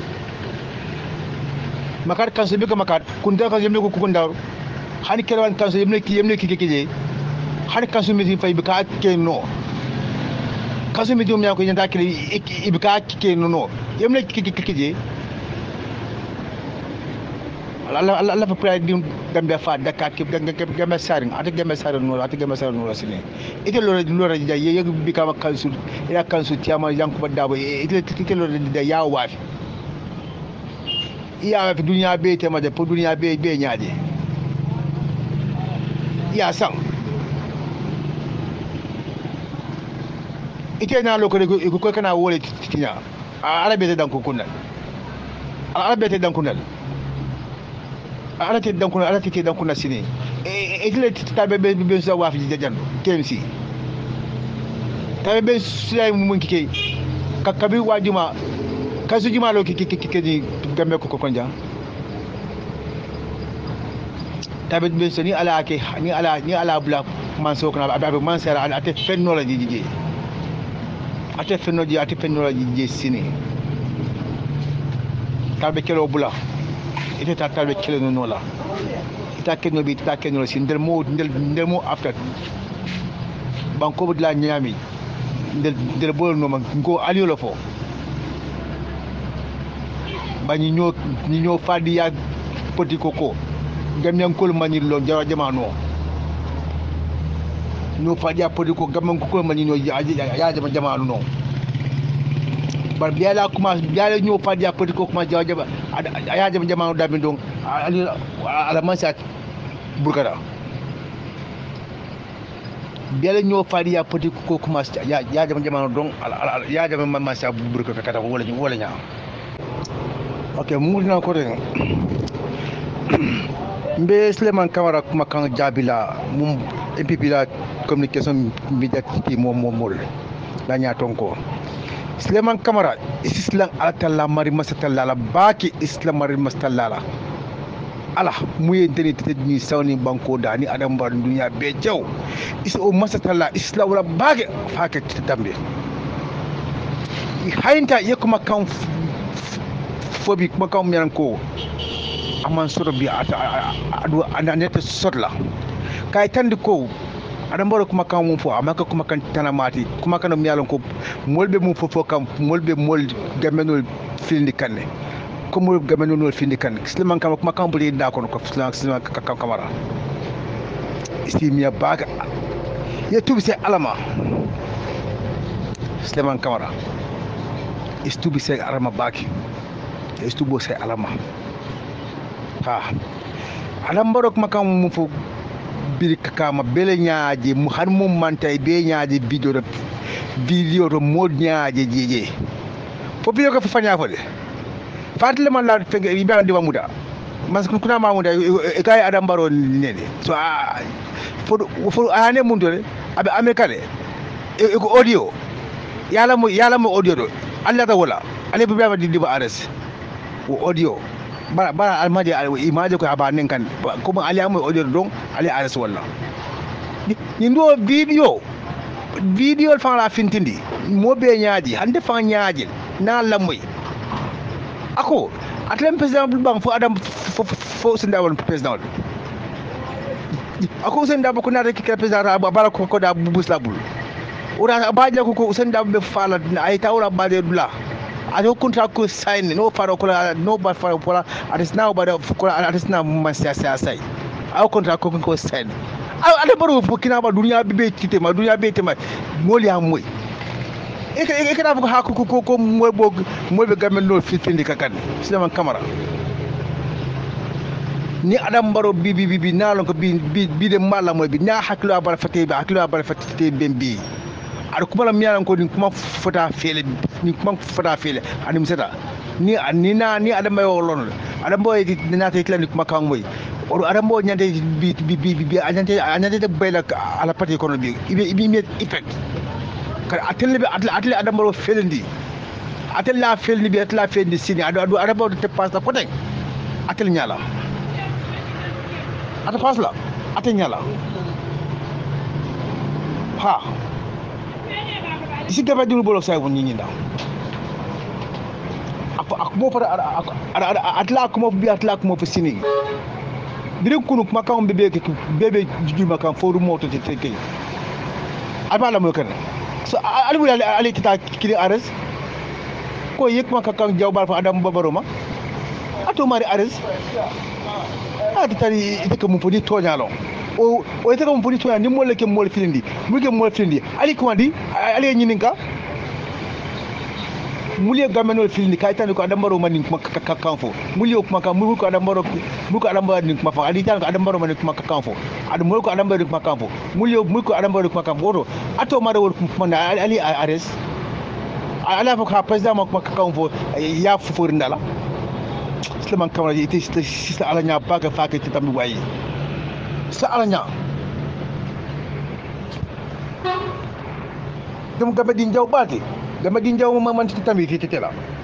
makar kansul be ko makar kun da ko yemi ko kun daw hani kerwan kansul yemi ki yemi ki ki hani kansul mi fay be ka ke no kansul mi jom ya ko nyanda ki ibi ka ke no no yemi ki ki ki Allah Allah Allah fa di Gambia fa Dakar ke Gambia saring ata Gambia saring no ata Gambia saring no sini ite lo lo ra ja ye bi kama kansul ila kansul tiama yankuba dabo ite ite lo da ya wafi iya wafi dunya be te ma de po dunya be be nyaade iya sam ite na lo ko ko kana wole tinya arabe te dan ko kunal arabe te dan kunal ala te dan kuna ala te dan kuna sini e e tabe be be so wafi jajan kemsi tabe be sulay mun kike kakabi wajuma kasu juma lo kike kike ni gambe ko ko konja tabe be so ni ala ke ni ala ni ala bla man so kana ababe man sera ala te fenno la jiji ate fenno ji ate fenno la jiji sini tabe kelo bula ite ta talbe kele no nola ita kenno bi ita kenno si ndel mo ndel ndel mo after banko bidla nyami ndel ndel bol no man ko aliyo lo fo ba ñi ñoo ñi ñoo fadi ya poti koko gam ñan ko mani lo jara jamano ñoo fadi ya poti ko gam ko mani ñoo ya jama jamano no bar biala kuma biala ñoo fadi ya poti ko kuma jara jama aya jama jamano dabi donc ala masat burkara biala ñoo fadi ya poti ko kuma ya jama jamano donc ya jama masat burkara kata wala wala nya ok mudina ko den mbe Suleiman Camara kuma kan jabila mum M P P la communication media ti mo mo mol la nyaton ko Suleiman Camara islam altalla mari masatalla la baki islam mari masatalla la ala muye deni tete ni sawni banko da ni adam bar dunya be jaw is o masatalla islam la baki faka tambe hayinta yakuma kan fobi kuma kan miyan ko aman soro bi ata adu ananete sotla kay tandi ko adam baro kuma kan mum fo amaka kuma kan tanamati kuma kan mi yalon ko molbe mum fo fo kam molbe mol gamenol filndi kanne ko mol gamenol filndi kanne Suleiman Camara kuma kan buri da ko ko Suleiman Camara istimiya baga ya tubi se alama Suleiman Camara istubi se alama baki istubo se alama ha alam baro kuma kan mum fo biri kama bele nyaaje mu har mum mantay be nyaaje video de video to mod nyaaje jeje popio ko fanya fo de fatle man la fenge bi ba ndiwa muda mas kuna ma muda e kay adam baro nene so a fo fo ane mun do abe amerikale e ko audio yala mo yala mo audio do alla ta wala ale bi ba di ba ares o audio bara bara almaji imaje ko abanen kan kuma ali amoy audio don ali ares walla ni ndo video video fa la fintindi mo be nyaaji hande fa nyaaji na lamoy ako atlem president bang fo adam fo senda won president ako senda ba ko na rek president bara ko ko da busla bul ora baaje ko ko senda be fala ay tawra baaje dula ajo contract ko sign no faro ko no ba faro pola atis now ba ko atis na ma sia sia sai aw contract ko ko sign aw ale baro fo kina ba dunya bi be tite ma dunya be tema moli am moy e e kana ko ha ko ko ko moy bog moy be gamen no fitindi kakan Suleiman Camara ni adam baro bi bi bi nalon ko bi bi de mala moy bi na haklu abal fatay bi haklu abal fatay bembi ar kuma lam yalan ko ni kuma fota fele ni kuma fota fele ani misata ni ni na ni adam may wolon adam boy dina tay klani kuma kan moy o adam boy nyande bi bi bi bi anyante anyante de bayla ala pati kono bi ibe ibe effect ka atel bi atel atel adam boy felendi atel la felni bi atel la felni sini adu adu adam boy te passe ko tay atel nyala ata passe la atel nyala ha isi gaba dulu bolok saya bunyi nda aku aku mau pada ada atla aku mau bi atla aku mau pesini biri kunu kuma kan bebe ke bebe juju makan foru moto te te apa la mo kan so albu ali ali kita kiri ares ko yek maka kan jawbal fa adam babaroma ato mari ares ati tari ite ko mo podi toñalo o o ite ko mo podi toñalo ni mo leke mo filindi mu ke mo filindi ali ko andi ali nyininka muliyo gamenol filindi kay tan ko adam baro manin kuma kanfo muliyo kuma kan mu ko adam baro mu ko adam baro ni kuma fa ali tan ko adam baro manin kuma kanfo adam mo ko adam baro kuma kanfo muliyo mu ko adam baro kuma kanfo oto ato mara wor kuma ali ares ala fa ka president kuma kanfo ya fufur ndala Suleiman Camara ite sista alanya baga fake te tambi wayi sa alanya dum gabe din jaw bati dama din jaw ma man te tambi te tela